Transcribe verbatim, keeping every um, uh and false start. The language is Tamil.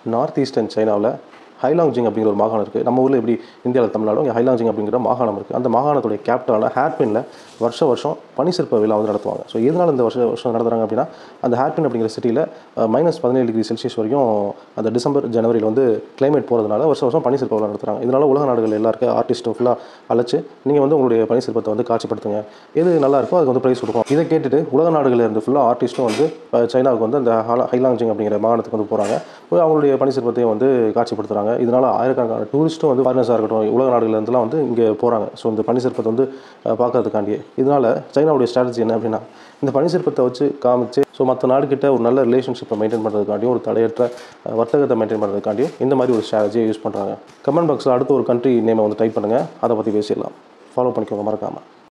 நார்த் ஈஸ்டர்ன் சைனாவில் ஹைலாங்ஜிங் அப்படிங்கிற ஒரு மாகாணம் இருக்குது. நம்ம ஊரில் எப்படி இந்தியாவில் தமிழ்நாடு இங்கே ஹைலாங்ஜிங் அப்படிங்கிற மாகாணம் இருக்குது. அந்த மாகாணத்துடைய கேபிட்டலான ஹேர்பினில் வருஷம் வருஷம் பனிசிற்ப விழா வந்து நடத்துவாங்க. ஸோ எதனால் இந்த வருஷம் வருஷம் நடத்துகிறாங்க அப்படின்னா, அந்த ஹேர்பின் அப்படிங்கிற சிட்டியில் மைனஸ் பதினேழு டிகிரி செல்சியஸ் வரைக்கும் அந்த டிசம்பர் ஜனவரியில் வந்து கிளைமேட் போகிறதுனால வருஷம் வருஷம் பனிசிற்ப விழா நடத்துகிறாங்க. இதனால் உலக நாடுகள் எல்லாருக்கும் ஆர்டிஸ்ட்டும் ஃபுல்லாக அழைச்சி நீங்கள் வந்து உங்களுடைய பனிசிற்பத்தை வந்து காட்சிப்படுத்துங்க, எது நல்லா இருக்கோ அதுக்கு வந்து ப்ரைஸ் கொடுக்கும். இதை கேட்டுட்டு உலக நாடுகளில் இருந்து ஃபுல்லாக ஆர்டிஸ்ட்டும் வந்து சைனாவுக்கு வந்து அந்த ஹைலாங்ஜிங் அப்படிங்கிற மாகாணத்துக்கு வந்து போகிறாங்க. போய் அவங்களுடைய பனிசிற்பத்தையும் வந்து காட்சிப்படுத்துகிறாங்க. இதனால் ஆயிரக்கணக்கான டூரிஸ்ட்டும் வந்து ஃபாரினர்ஸாக இருக்கட்டும் உலக நாடுகள்லேருந்துலாம் வந்து இங்கே போகிறாங்க. ஸோ இந்த பனிசிற்பத்தை வந்து பார்க்கறதுக்காண்டியே. இதனால் சைனாவுடைய ஸ்ட்ராட்டஜி என்ன அப்படின்னா, இந்த பனிசிற்பத்தை வச்சு காமிச்சு ஸோ மற்ற நாடுகிட்ட ஒரு நல்ல ரிலேஷன்ஷிப்பை மெயின்டைன் பண்ணுறதுக்காண்டியும், ஒரு தடையற்ற வர்த்தகத்தை மெயின்டைன் பண்ணுறதுக்காண்டியும் இந்த மாதிரி ஒரு ஸ்ட்ராட்டஜியை யூஸ் பண்ணுறாங்க. கமெண்ட் பாக்ஸில் அடுத்த ஒரு கண்ட்ரி நேமை வந்து டைப் பண்ணுங்கள், அதை பற்றி பேசிடலாம். ஃபாலோ பண்ணிக்கோங்க மறக்காமல்.